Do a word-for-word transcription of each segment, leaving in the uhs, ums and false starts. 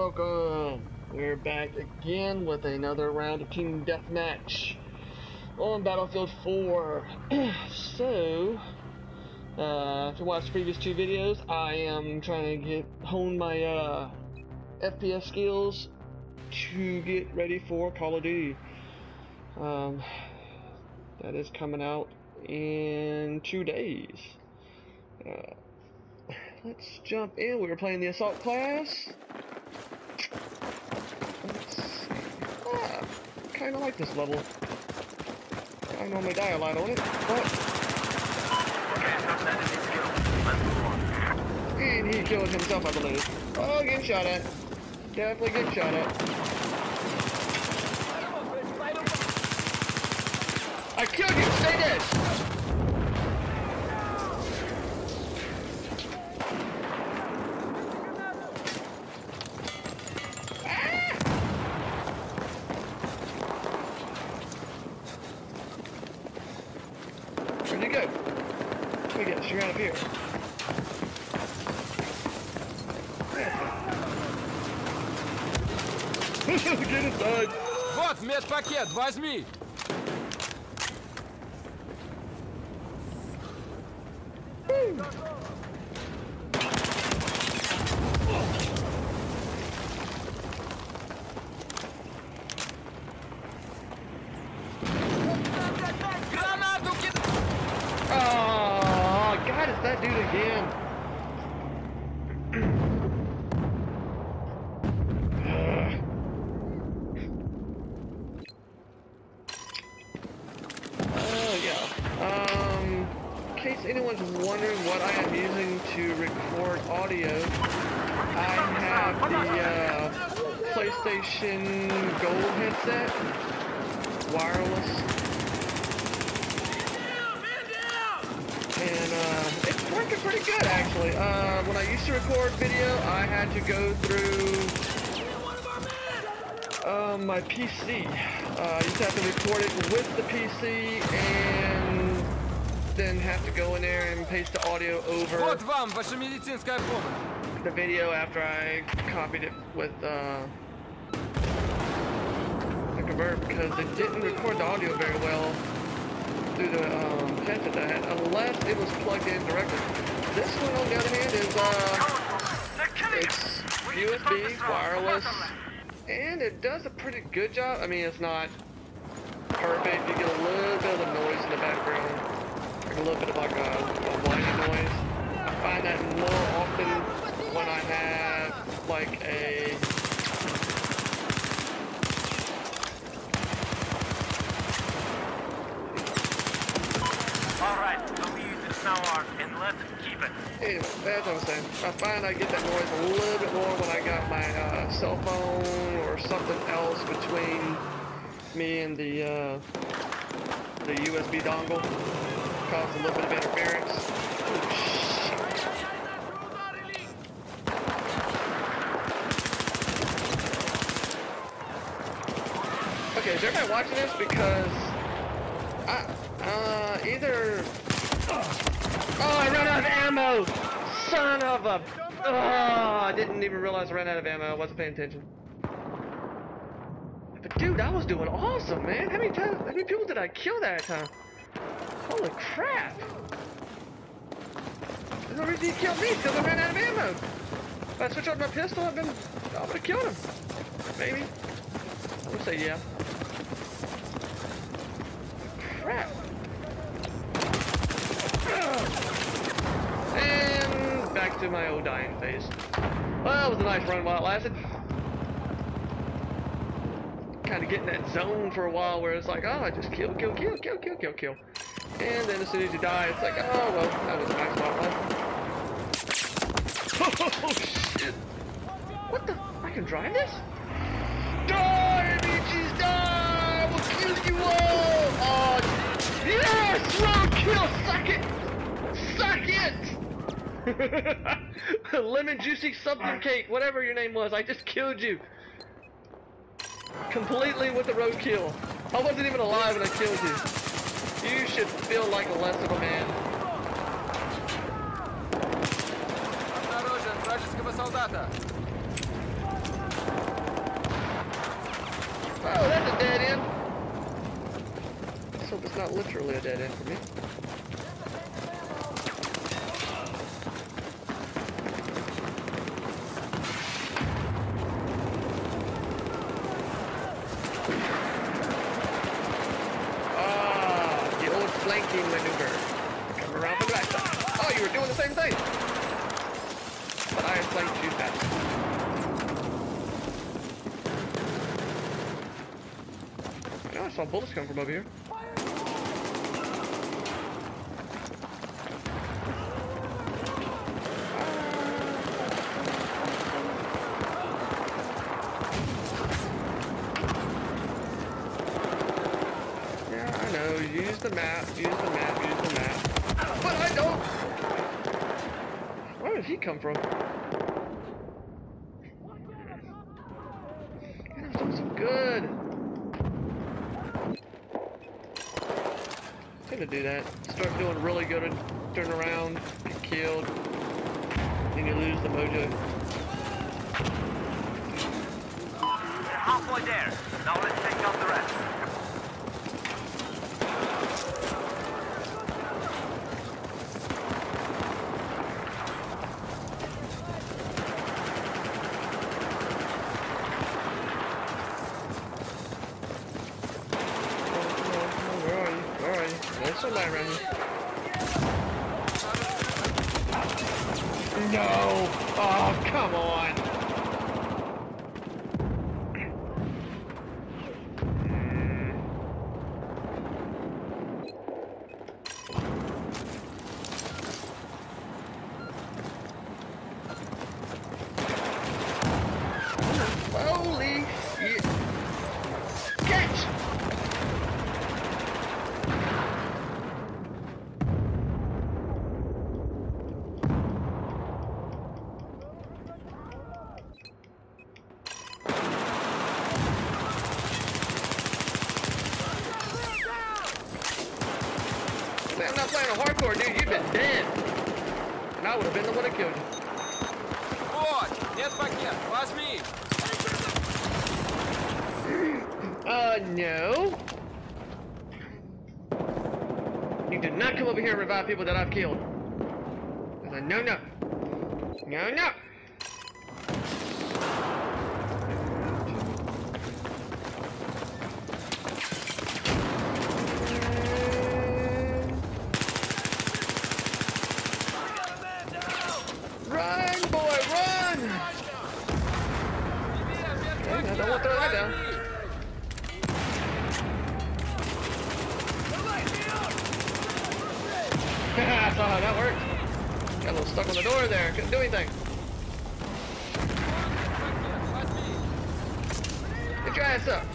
welcome! We're back again with another round of Team Deathmatch on Battlefield four. So, uh, if you watched the previous two videos, I am trying to get hone my uh, F P S skills to get ready for Call of Duty. Um, that is coming out in two days. Uh, let's jump in. We were playing the Assault class. Ah, kind of like this level. I normally die a lot on it, but... And he killed himself, I believe. Oh, getting shot at. Definitely getting shot at. I killed you! Stay dead! Where'd you go? Look at she ran up here. Get inside! Вот медпакет, возьми! Гранату кидай! Oh, God, it's that dude again. Oh, yeah. Um, in case anyone's wondering what I am using to record audio, I have the uh, PlayStation Gold headset, wireless. And uh, it's working pretty good, actually. Uh, when I used to record video, I had to go through uh, my P C. Uh, I used to have to record it with the P C and then have to go in there and paste the audio over Вот вам ваша медицинская помощь. the video after I copied it with uh, the convert, because it didn't record the audio very well through the um, headset that I had, unless it was plugged in directly. This one, on the other hand, is uh, it's U S B, wireless, and it does a pretty good job. I mean, it's not perfect. You get a little bit of the noise in the background, like a little bit of like a, a whining noise. I find that more often when I have like a and let's keep it. Anyway, that's what I'm saying. I find I get that noise a little bit more when I got my uh, cell phone or something else between me and the uh, the U S B dongle. Cause a little bit of interference. Oh, shit. Okay, is everybody watching this? Because I uh either. Oh, I ran out of ammo! Son of a... Oh, I didn't even realize I ran out of ammo. I wasn't paying attention. But dude, I was doing awesome, man. How many times, how many people did I kill that time? Holy crap! There's no reason he killed me because I ran out of ammo. If I switch out my pistol, I've been... I would have killed him. Maybe. I'm gonna say yeah. Crap. And back to my old dying phase. Well, it was a nice run while it lasted. Kind of getting that zone for a while where it's like, oh, I just kill, kill, kill, kill, kill, kill, kill. And then as soon as you die, it's like, oh, well, that was a nice while it lasted. Oh, shit. What the? I can drive this? Die, bitches, die! I will kill you all! Oh, yes! Road kill! Suck it! Suck it! Lemon juicy something cake, whatever your name was, I just killed you. Completely with the roadkill. I wasn't even alive when I killed you. You should feel like less of a man. Осторожен, вражеского солдата. Oh, that's a dead end. Let's hope it's not literally a dead end for me. Ah, the old flanking maneuver. Come around from the backside. Oh, you were doing the same thing. But I flanked you fast. Oh, I saw bullets come from over here. Yeah, I know. Use the map, use the map, use the map. But I don't! Where did he come from? Man, I was doing so good. I'm gonna do that. Start doing really good and turn around, get killed, then you lose the mojo. We're halfway there. Now let's take out the rest. There's somebody around here. No! Oh, come on! Holy shit! Catch! Man, I'm not playing a hardcore, dude. You've been dead. And I would have been the one that killed you. Вот, медпакет, возьми. Uh, no. You did not come over here and revive people that I've killed. I said, no, no. No, no. Run, boy, run! Okay, I don't want to throw that down. I saw how that worked. Got a little stuck on the door there. Couldn't do anything. Get your ass up.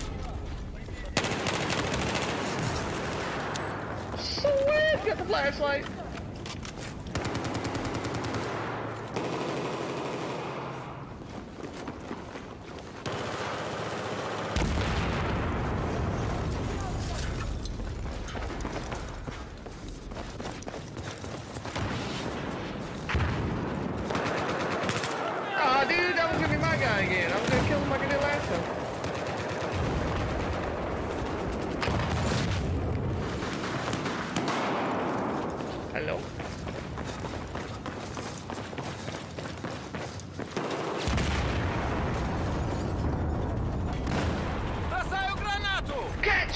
Sweet! Got the flashlight. Aw, dude, that was gonna be my guy again. I was gonna kill him like I did last time. Hello? Бросаю гранату! Catch!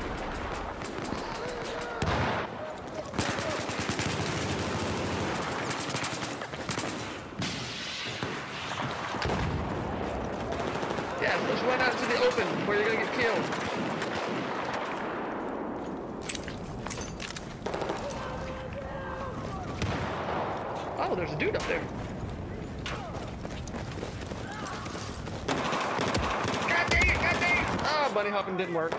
Yeah, let's run out into the open where you're gonna get killed. Oh, there's a dude up there. God dang it, god dang it! Oh, bunny hopping didn't work.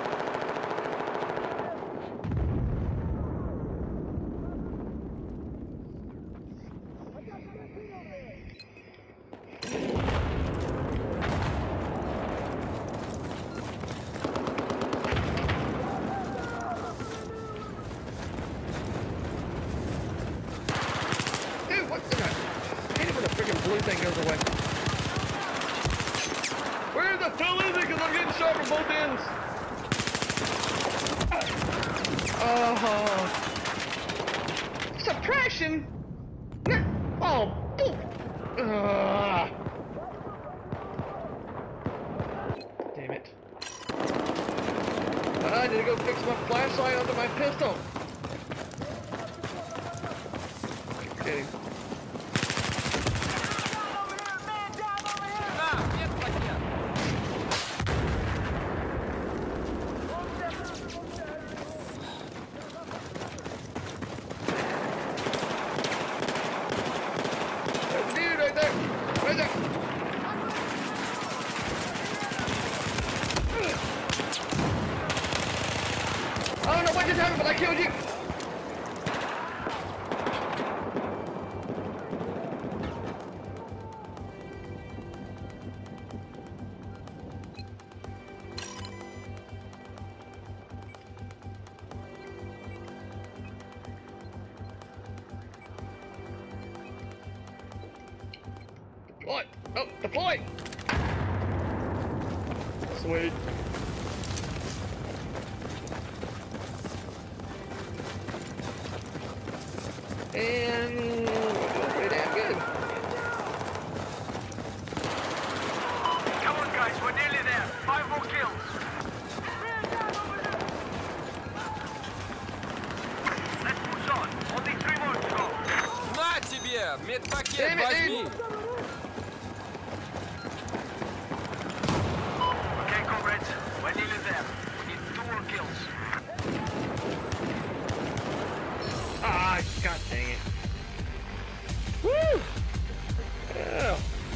Dude, what's the guy? I hate it when the freaking blue thing goes away. Where's that's too easy because I'm getting shot from both ends. Oh. Suppression? Oh, boom. Uh. Damn it. I need to go fix my flashlight under my pistol. Okay. Да, нет пакет. There's a dude right there. Right there. I don't know what just happened, but I killed you. Deploy. Oh, deploy. Sweet. And we're doing pretty damn good. Come on, guys, we're nearly there. Five more kills. Let's push on. Only three more to go. На тебе! Медпакет Damn it, возьми! Okay, comrades, we're nearly there. We need two more kills. Ah, god dang it. Woo! Yeah.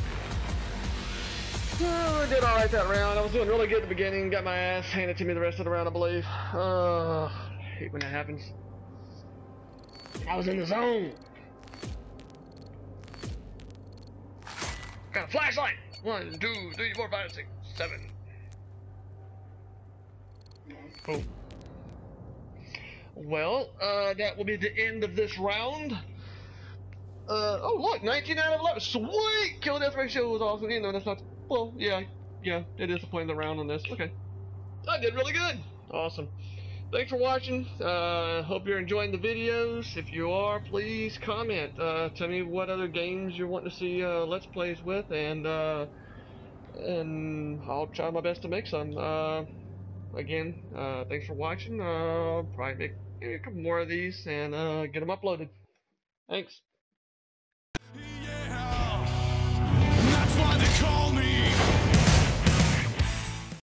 Oh, I did alright that round. I was doing really good at the beginning, got my ass handed to me the rest of the round, I believe. Uh, I hate when that happens. I was in the zone. Got a flashlight! One, two, three, four, five, six, seven. Oh. Well, uh, that will be the end of this round. Uh, oh look, nineteen out of eleven. Sweet! Kill death ratio was awesome. You know, that's not, well, yeah, yeah, it is the point of the round on this. Okay. I did really good. Awesome. Thanks for watching. Uh, hope you're enjoying the videos. If you are, please comment. Uh, tell me what other games you want to see, uh, Let's Plays with, and, uh, and I'll try my best to make some. Uh, again, uh, thanks for watching. Uh, I'll probably make maybe a couple more of these and, uh, get them uploaded. Thanks.